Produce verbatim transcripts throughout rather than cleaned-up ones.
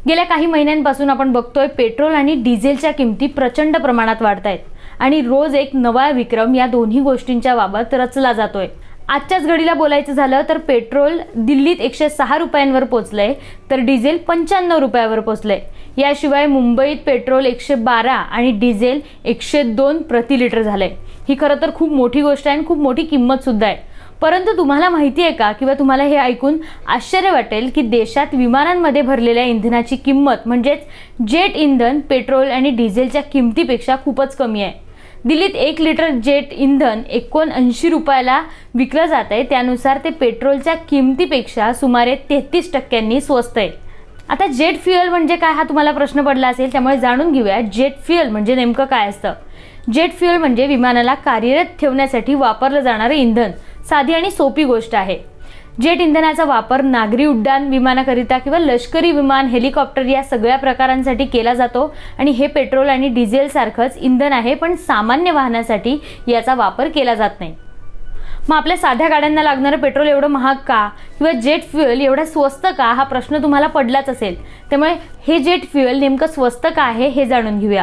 गेल्या काही महिन्यांपासून आपण बघतोय पेट्रोल आणि डिझेलच्या किमती प्रचंड प्रमाणात वाढतायत आणि रोज एक नवा विक्रम या दोन्ही गोष्टींच्या बाबत रचला जातोय। आजच्याच घडीला बोलायचं झालं तर पेट्रोल दिल्लीत एकशे सहा रुपयांवर पोहोचलंय तर डिझेल पंच्याण्णव रुपयावर पोहोचलंय। याशिवाय मुंबईत पेट्रोल एकशे बारा आणि डिझेल एकशे दोन प्रति लिटर झालंय। ही खरं तर खूप मोठी गोष्ट आहे आणि खूप मोठी किंमत सुद्धा आहे। परंतु तुम्हाला माहिती आहे का किंवा तुम्हाला हे ऐकून आश्चर्य वाटेल की देशात विमानांमध्ये भरलेल्या इंधनाची किंमत म्हणजेच जेट इंधन पेट्रोल आणि डिझेलच्या किमतीपेक्षा खूपच कमी आहे। दिल्लीत एक लिटर जेट इंधन एकोणऐंशी रुपयाला विकलं जात आहे। त्यानुसार ते पेट्रोलच्या किमतीपेक्षा सुमारे तेहतीस टक्क्यांनी स्वस्त आहे। आता जेट फ्युएल म्हणजे काय हा तुम्हाला प्रश्न पडला असेल, त्यामुळे जाणून घेऊया जेट फ्युएल म्हणजे नेमकं काय असतं। जेट फ्युएल म्हणजे विमानाला कार्यरत ठेवण्यासाठी वापरलं जाणारे इंधन। साधी आणि सोपी गोष्ट आहे। जेट इंधनाचा वापर नागरी उड्डाण विमानाकरिता किंवा लष्करी विमान हेलिकॉप्टर या सगळ्या प्रकारांसाठी केला जातो आणि हे पेट्रोल आणि डिझेल सारखंच इंधन आहे, पण सामान्य वाहनासाठी याचा वापर केला जात नाही। मग आपल्या साध्या गाड्यांना लागणारं पेट्रोल एवढं महाग का किंवा जेट फ्युएल एवढं स्वस्त का हा प्रश्न तुम्हाला पडलाच असेल। त्यामुळे हे जेट फ्युएल नेमकं स्वस्त का आहे हे जाणून घेऊया।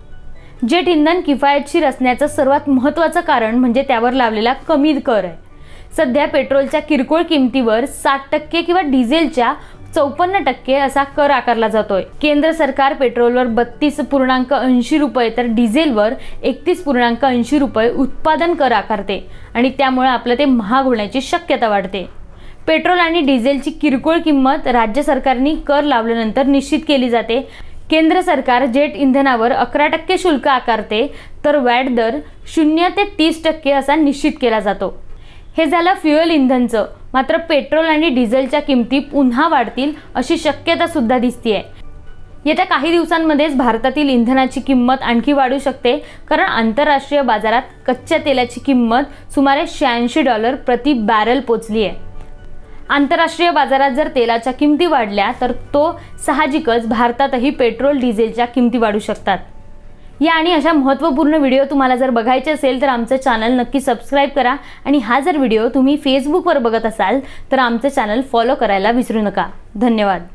जेट इंधन किफायतशीर असण्याचं सर्वात महत्त्वाचं कारण म्हणजे त्यावर लावलेला कमी कर आहे। सध्या पेट्रोलच्या किरकोळ किमतीवर साठ टक्के किंवा डिझेलच्या चौपन्न टक्के असा कर आकारला जातोय। केंद्र सरकार पेट्रोलवर बत्तीस पूर्णांक ऐंशी रुपये तर डिझेलवर एकतीस पूर्णांक ऐंशी रुपये उत्पादन कर आकारते आणि त्यामुळे आपलं ते महाग होण्याची शक्यता वाढते। पेट्रोल आणि डिझेलची किरकोळ किंमत राज्य सरकारने कर लावल्यानंतर निश्चित केली जाते। केंद्र सरकार जेट इंधनावर अकरा टक्के शुल्क आकारते तर वॅट दर शून्य ते तीस टक्के असा निश्चित केला जातो। हे झालं फ्युएल इंधनचं। मात्र पेट्रोल आणि डिझेलच्या किमती पुन्हा वाढतील अशी शक्यता सुद्धा दिसतेय। येत्या काही दिवसांमध्येच भारतातील इंधनाची किंमत आणखी वाढू शकते, कारण आंतरराष्ट्रीय बाजारात कच्च्या तेलाची किंमत सुमारे शहाऐंशी डॉलर प्रति बॅरल पोहोचली आहे। आंतरराष्ट्रीय बाजारात जर तेलाच्या किमती वाढल्या तर तो साहजिकच भारतातही पेट्रोल डिझेलच्या किमती वाढू शकतात। या आणि अशा महत्त्वपूर्ण व्हिडिओ तुम्हाला जर बघायचे असेल तर आमचं चॅनल नक्की सबस्क्राइब करा आणि हा जर व्हिडिओ तुम्ही फेसबुकवर बघत असाल तर आमचं चॅनल फॉलो करायला विसरू नका। धन्यवाद।